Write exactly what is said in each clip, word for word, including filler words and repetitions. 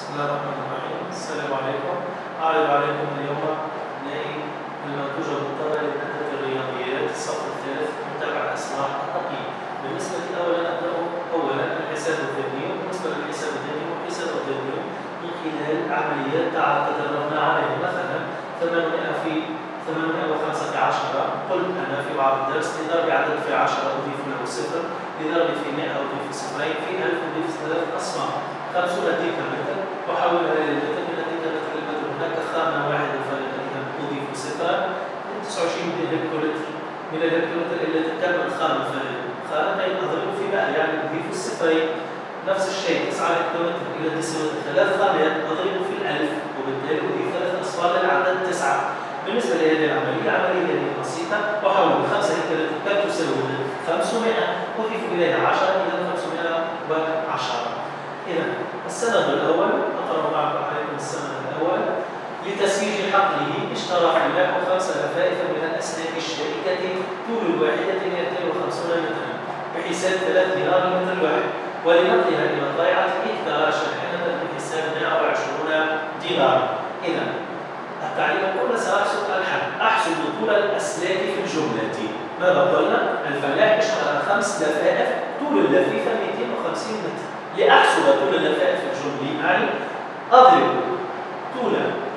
بسم الله الرحمن الرحيم. السلام عليكم. أعرض عليكم اليوم نهائي المنتوج المضطر لمادة الرياضيات الصف الثالث متابعة الأصلاح التقييم. بالنسبة أولا نبدأ أولا الحساب الذهني، وبالنسبة للحساب الذهني والحساب الذهني من خلال عمليات تدربنا عليها، مثلا ثمانمائة في ثمانمائة وخمسة في عشرة، قلت أنا في بعض الدرس لضرب عدد في عشرة أضيف له صفر، لضرب في مائة أضيف صفرين، في ألف أضيف ثلاث أصفار، خمسون ديكامتر أحولها إلى المتر، من الديكامتر إلى المتر هناك خانة واحدة فإذا أضيف صفرا، من تسعة وعشرين هكتولتر من الهكتولتر إلى تكمل خانة خانتين أضرب في مائة، يعني أضيف الصفرين. نفس الشيء تسعة هكتولتر إلى ديسيمتر ثلاث خانات أضرب في الألف، وبالتالي أضيف ثلاث أصفار للعدد تسعة. بالنسبة لهذه العملية عملية بسيطة، أحول خمسة هكتولتر كم تساوي خمسمائة، أضيف إليها عشرة، إذا خمسمائة وعشرة. إذا السند الأول أقرأ معكم عليكم السند الأول. لتسييج حقله اشترى فلاح خمس لفائف من الأسلاك الشائكة طول الواحدة مئتين وخمسين مترا بحساب ثلاث دينار المتر الواحد، ولنقلها إلى الضيعة اختار شاحنة بحساب مائة وعشرين دينار. إذا التعليم الأول سأحسب الحل، أحسب طول الأسلاك في الجملة. ماذا قلنا؟ الفلاح اشترى خمس لفائف طول اللفيفة مئتين وخمسين متر. لأحسب طول اللفائف في الجملة يعني أضرب طول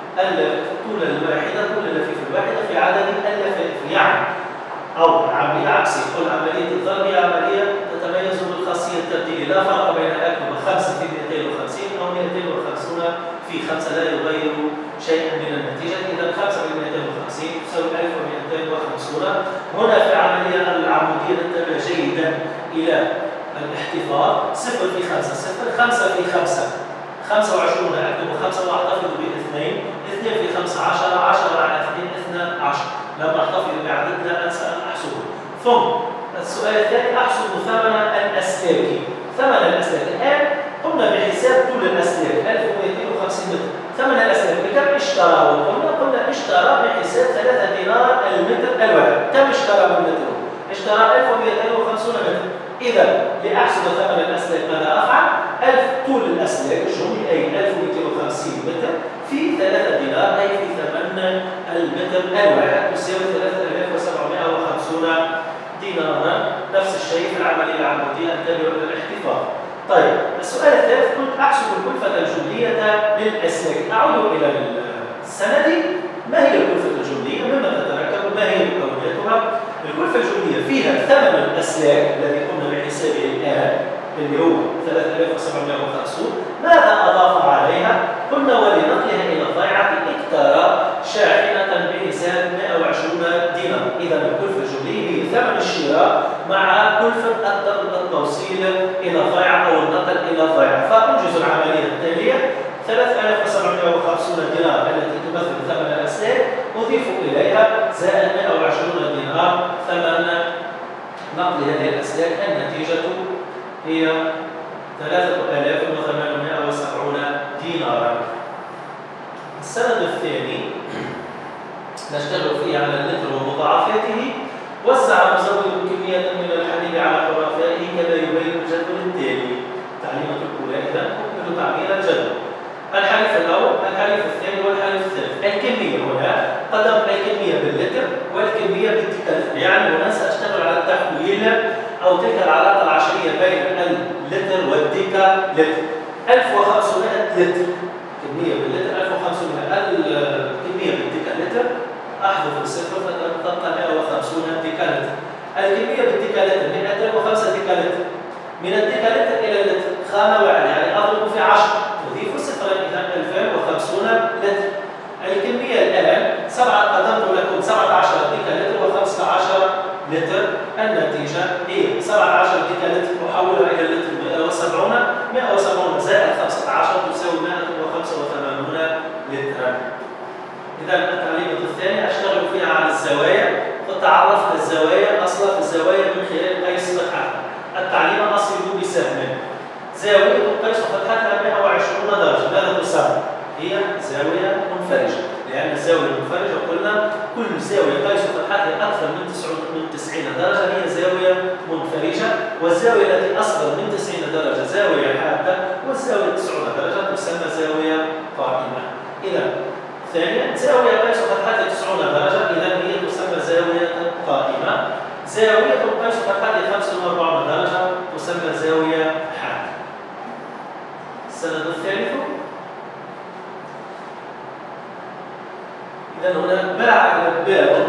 طول الواحدة طول اللفيفة الواحدة في عدد اللفائف، يعني أو عملية عكسية، قل عملية الضرب هي عملية تتميز بالخاصية التبديلية، لا فرق بين أكتب خمسة في مئتين وخمسين أو مئتين وخمسين في خمسة، لا يغير شيئا من النتيجة. إذا خمسة في مئتين وخمسين تساوي ألف ومئتين وخمسين. هنا في العملية العمودية ننتبه جيدا إلى الاحتفاظ، صفر في خمسة صفر، خمسة في خمسة خمسة وعشرين، أكتب خمسة وأحتفظ باثنين، اثنين في خمسة عشرة، عشرة على اثنين اثنا عشر، لما أحتفظ بعدد لا أنسى أن أحسبه. ثم السؤال الثاني أحسب ثمن الأسلاك. ثمن الأسلاك الآن قمنا بحساب طول الأسلاك ألف ومئتين وخمسين متر، ثمن الأسلاك بكم اشترى؟ وقلنا قلنا اشترى بحساب ثلاثة دينار المتر الواحد. كم اشترى بالمتر؟ اشترى ألف ومئتين وخمسين متر. إذا لأحسب ثمن الأسلاك ماذا أفعل؟ ألف طول الأسلاك الجملي أي ألف ومئتين وخمسين متر في ثلاثة دينار، أي في ثمن المتر الواحد تساوي ثلاثة آلاف وسبعمائة وخمسين دينارا. نفس الشيء في العملية العمودية، انتبهوا إلى الاحتفاظ. طيب السؤال الثالث قلت أحسب الكلفة الجملية للأسلاك. أعود إلى السند. ما هي الكلفة الجملية؟ مما تتركب؟ ما هي مكوناتها؟ الكلفة الجملية فيها ثمن الأسلاك الذي قمنا بحسابه الآن اللي هو ثلاثة آلاف وسبعمائة وخمسين. ماذا أضاف عليها؟ قلنا ولنقلها إلى الضيعة اختار شاحنة بحساب مائة وعشرين دينار. إذا الكلفة الجملية هي ثمن الشراء مع كلفة التوصيل إلى الضيعة أو النقل إلى الضيعة. فأنجز العملية التالية: ثلاثة آلاف وسبعمائة وخمسين دينار التي تمثل ثمن الأسلاك أضيف إليها زائد مائة وعشرين دينار ثمن نقل هذه الأسلاك. النتيجة هي ثلاثة آلاف وثمانمائة وسبعين دينارا. السند الثاني نشتغل فيه على اللتر ومضاعفاته. وزع مزود كمية من الحليب على حرفائه كما يبين الجدول التالي. التعليمات الأولى إذا أكمل تعبير الجدول. الحليف الأول، الحليف الثاني، والحليف الثالث. الكمية هنا قدم الكمية باللتر والكمية بالديكالتر، يعني هنا سأشتغل على التحويل أو تلك العلاقة العشرية بين اللتر والديكالتر. ألف وخمسمائة لتر كمية باللتر، ألف وخمسمائة الكمية بالديكالتر، أحذف الصفر فتبقى مائة وخمسين ديكالتر. الكمية بالديكالتر مئتين وخمسة ديكالتر، من الديكالتر إلى اللتر خانة واحدة، يعني أضرب في عشرة، أضيف صفرا، إذا ألفين وخمسين لتر. الكمية الآن سبعة، قدمت لكم سبعة عشر ديكالتر وخمسة عشر لتر. النتيجة هي سبعة عشر ديكالتر أحولها إلى اللتر مائة وسبعين، مائة وسبعين زائد خمسة عشر تساوي مائة وخمسة وثمانين لترا. إذا التعليمة الثانية أشتغل فيها على الزوايا، فتعرفنا الزوايا أصلا في الزوايا من خلال قيس فتحة. التعليمة أصل بسهم، زاوية ثانيا زاوية قيس فتحتها تسعون درجة، إذا هي تسمى زاوية قائمة. زاوية قيس فتحتها خمسة وأربعون درجة تسمى زاوية حادة. السند الثالث، إذا هنا باع لبان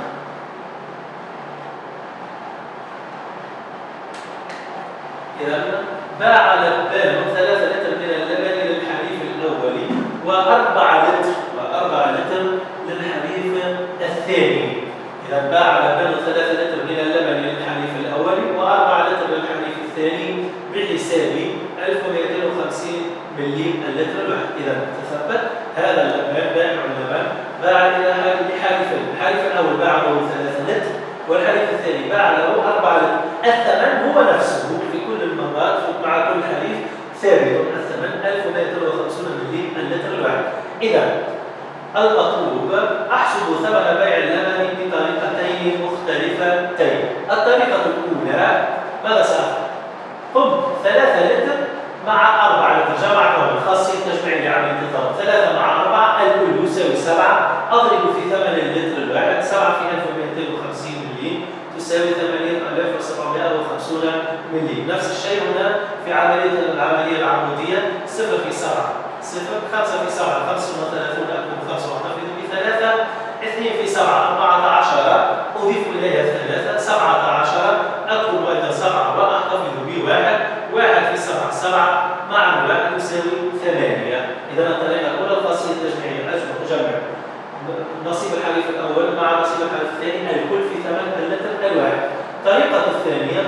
إذا باع لبان ثلاثة لتر من اللبن للحليب الأولي وأربعة لتر وأربعة لتر للحليب الثاني. إذا باع لبان ثلاثة لتر من اللبن للحليب الأولي وأربعة لتر للحليب الثاني بحساب ألف ومئتين وخمسين ملي اللتر الواحد. إذا تثبت هذا اللبان بائع اللبن باع إلى حليفين، الحليف الأول باع له ثلاثة لتر والحليف الثاني باع له أربعة لتر. الثمن هو نفسه في كل المرات مع كل حليف ثابت، الثمن ألف ومئتين وخمسين ملي اللتر الواحد. إذا المطلوب أحسب ثمن بيع اللبن بطريقتين مختلفتين. الطريقة الأولى ماذا سأفعل؟ قم ثلاثة لتر مع أربعة لتر، جمعتهم خاصية تجميع لعملية الضرب. ثلاثة مع أربعة الكل يساوي سبعة، أضرب في ثمن اللتر الواحد، سبعة في ألف ومئتين وخمسين ملي تساوي ثمانية آلاف وسبعمائة وخمسون ملي. نفس الشيء هنا في عملية العملية العمودية، صفر في سبعة صفر، خمسة في سبعة خمسة وثلاثون، أكتب خمسة وأحتفظ بثلاثة، اثنين في سبعة أربعة عشر، أضيف إليها ثلاثة سبعة عشر، أكتب أيضا سبعة وأحتفظ بواحد، واحد في سبعة سبعة مع الواحد يساوي ثمانية. إذا الطريقة الأولى الخاصية التجميعية، أجمع نصيب الحليف الأول مع نصيب الحليف الثاني الكل في ثمن اللتر الواحد. الطريقة الثانية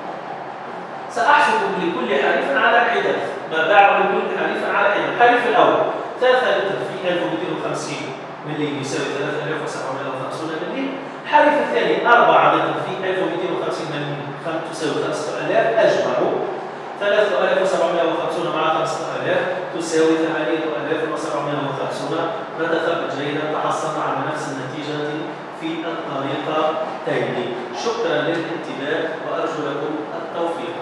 سأحسب لكل حليف على حدة ما باعه لكل حليف على حدة. الحليف الأول ثلاثة لتر في ألف ومئتين وخمسين ملي يساوي ثلاثة آلاف وسبعمائة وخمسون ملي. الحليف الثاني أربعة لتر في ألف ومئتين وخمسين ملي تساوي خمسة آلاف، أجمعوا ثلاثة آلاف وسبعمائة وخمسون مع خمسة آلاف تساوي ثمانية آلاف وسبعمائة وخمسون. نتثبت جيدا، تحصلنا على نفس النتيجة في الطريقتين. شكرا للانتباه وأرجو لكم التوفيق.